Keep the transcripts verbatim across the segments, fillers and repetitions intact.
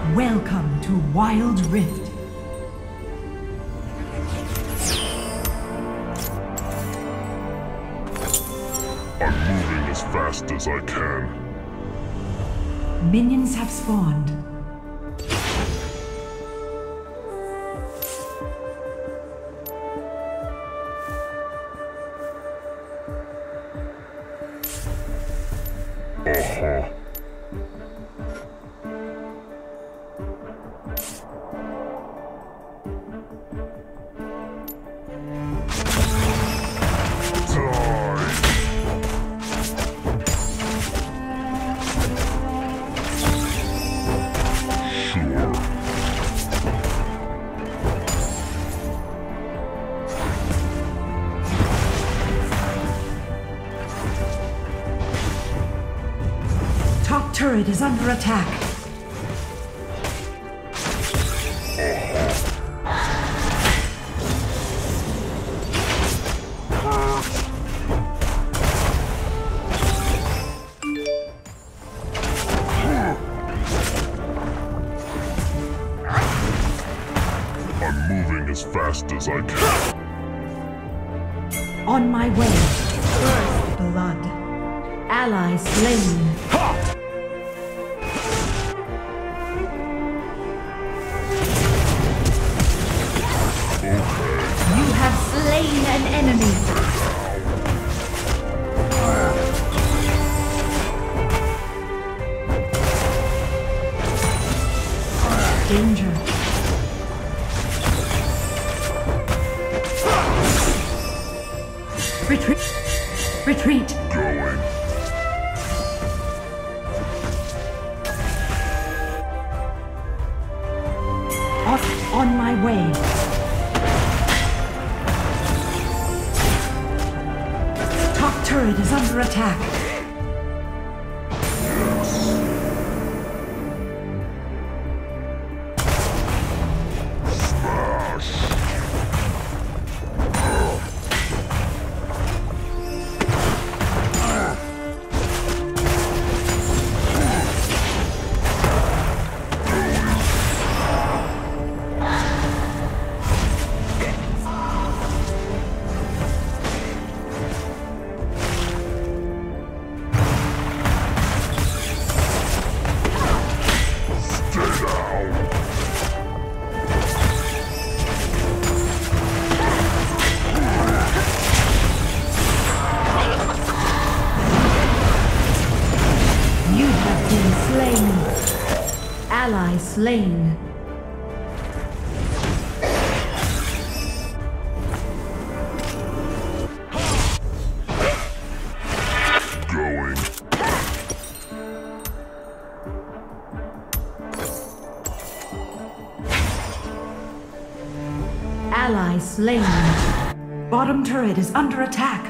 Welcome to Wild Rift. I'm moving as fast as I can. Minions have spawned. Uh-huh. Top turret is under attack. I'm moving as fast as I can. On my way. First blood. Ally slain. You have slain an enemy. Danger. Retreat. Retreat. Going. On, on my way. Top turret is under attack. Ally slain. Going. Ally slain. Bottom turret is under attack.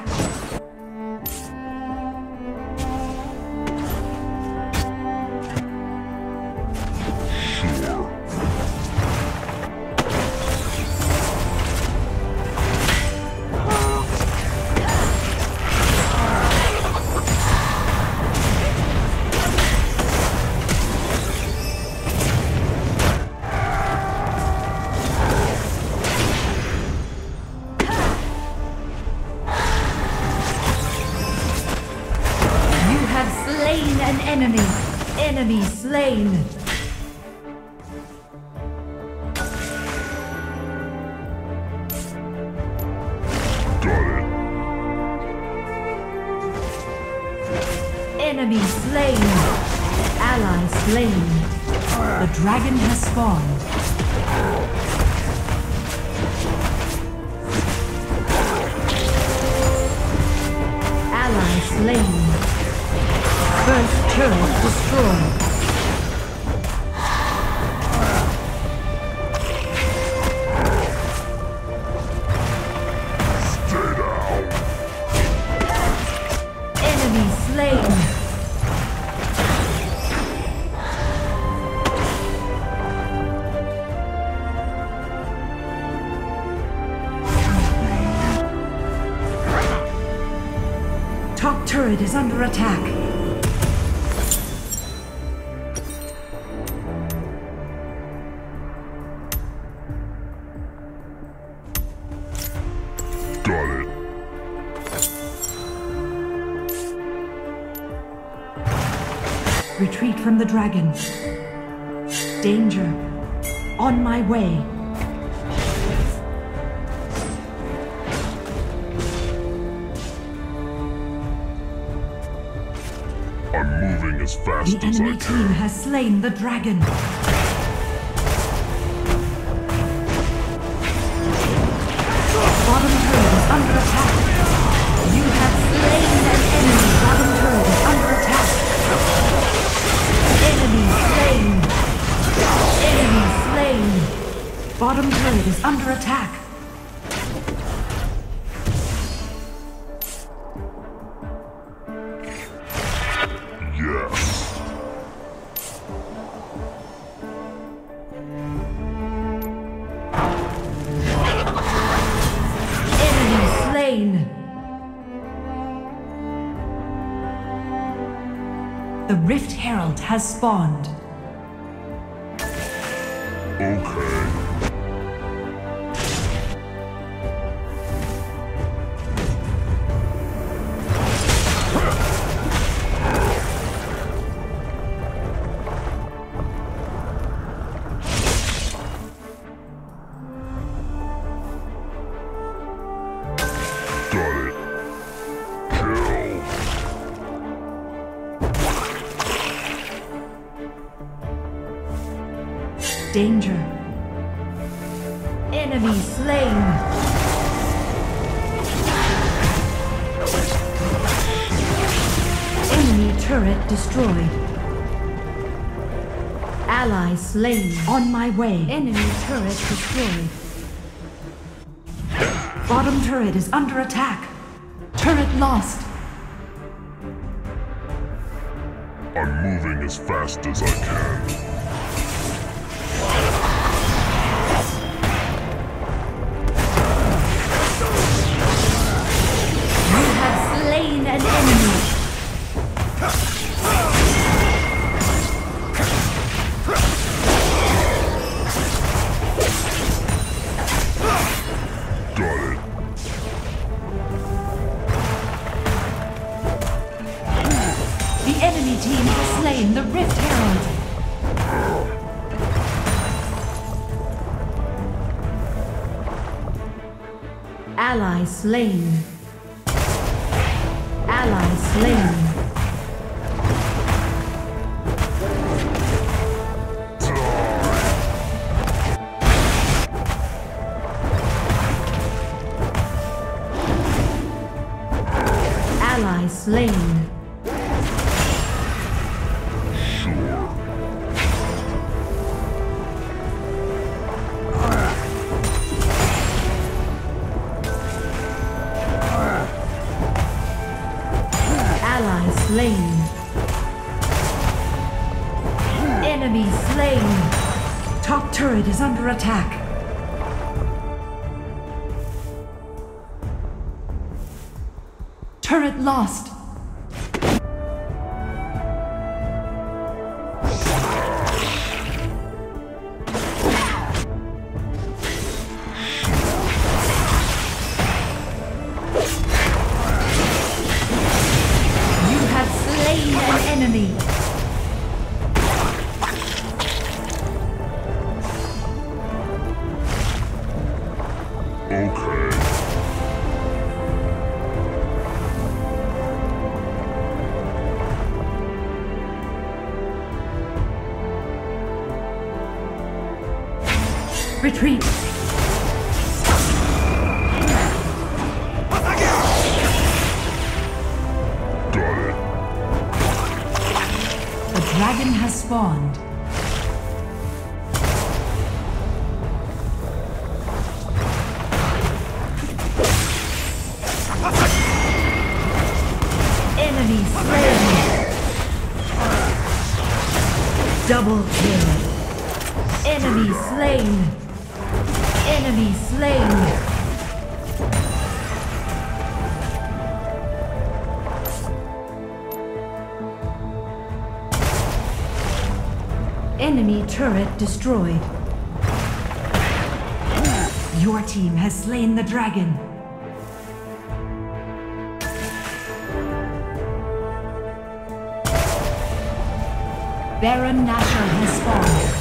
Slain an enemy. Enemy slain. Got it. Enemy slain. Ally slain. The dragon has spawned. Ally slain. First turret destroyed. Stay down. Enemy slain. Top turret is under attack. Retreat from the dragon. Danger. On my way. I'm moving as fast The as I enemy can. team has slain the dragon. Bottom turret is under attack. You have slain an enemy. Bottom turret is under attack. Enemy slain. Enemy slain. Bottom turret is under attack. Yes. Enemy slain. The Rift Herald has spawned. Okay. Got it. Kill. Danger. Enemy slain. Enemy turret destroyed. Ally slain. On my way. Enemy turret destroyed. Bottom turret is under attack. Turret lost. I'm moving as fast as I can. You have slain an enemy. Got it. The enemy team has slain the Rift Herald. Ally slain. Ally slain. Ally slain. Sure. Ally slain. Enemy slain. Top turret is under attack. Turret lost. You have slain an enemy. Okay. Retreat. Got it. The dragon has spawned. Enemy slain. Double kill. Enemy slain. Enemy slain. Enemy turret destroyed. Your team has slain the dragon. Baron Nashor has spawned.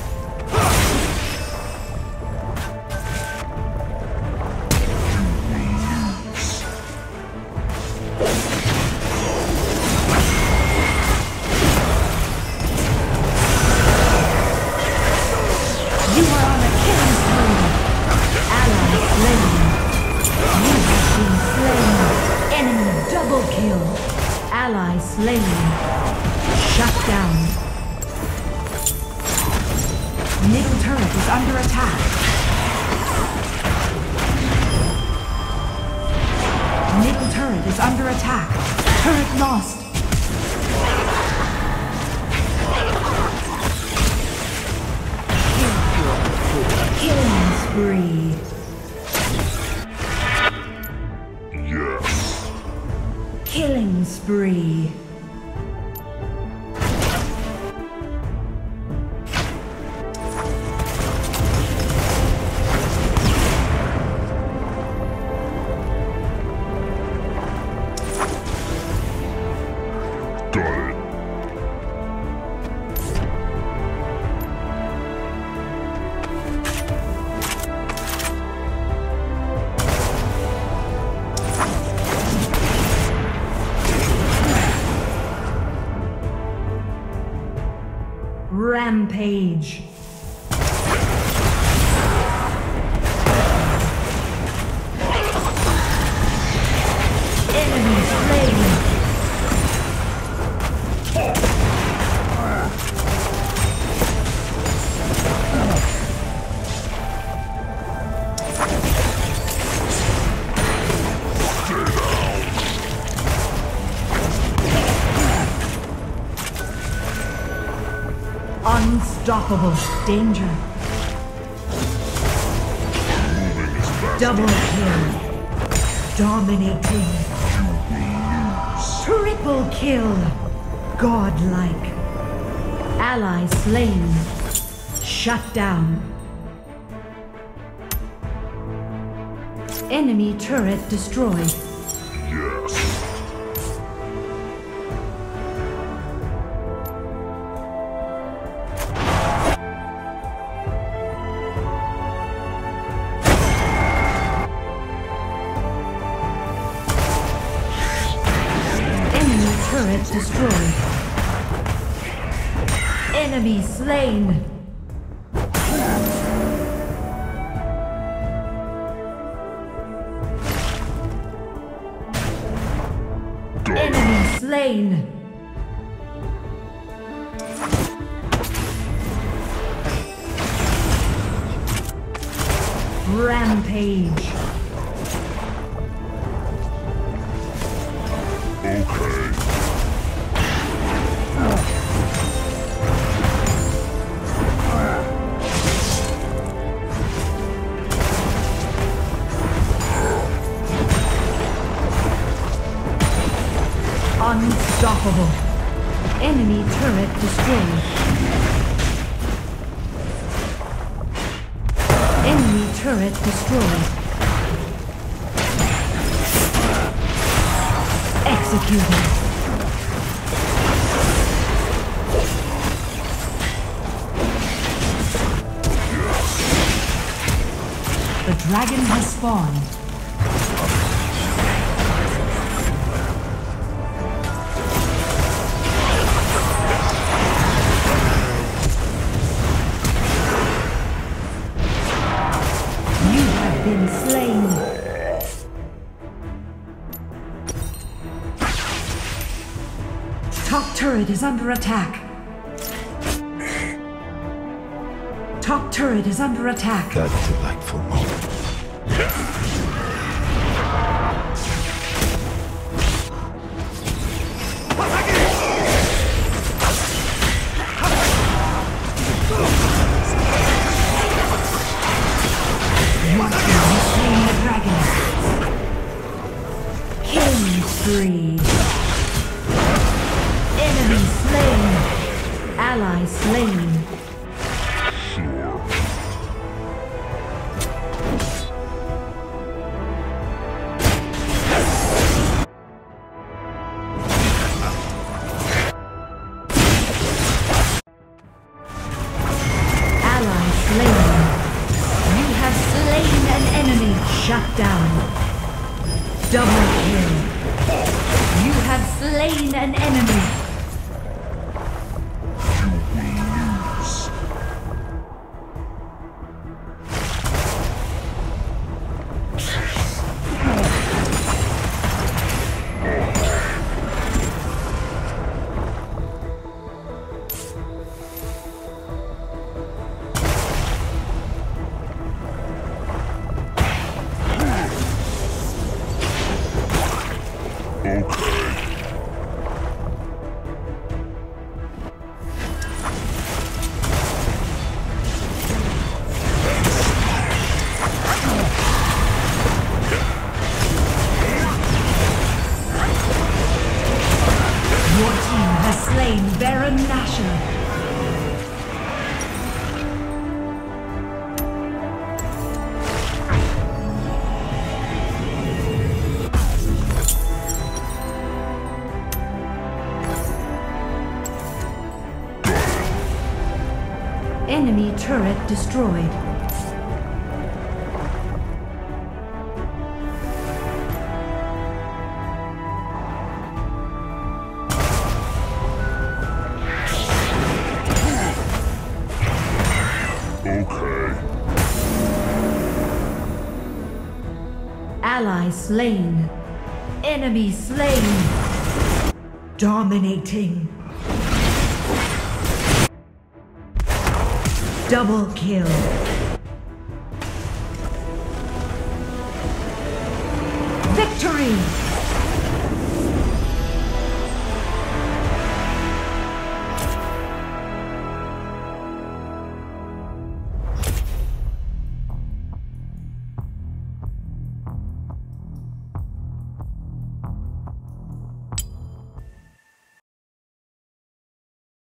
You are on a killing spree. Ally slain. You have been slain. Enemy double kill. Ally slain. Shut down. Middle turret is under attack. Middle turret is under attack. Turret lost. Killing spree. Yes. Killing spree. Got it. Rampage. Enemy slain. Unstoppable. Danger. Moving as fast Double kill. Dominating. Triple kill. Godlike. Ally slain. Shut down. Enemy turret destroyed. Yes. Turret destroyed. Enemy slain. Enemy slain. Rampage. Okay. Unstoppable. Enemy turret destroyed. Enemy turret destroyed. Executed. The dragon has spawned. Been slain. Top turret is under attack. Top turret is under attack. That delightful moment. Spree. Enemy slain. Ally slain. Double kill. You have slain an enemy. Baron Nashor. Enemy turret destroyed. Ally slain. Enemy slain. Dominating. Double kill.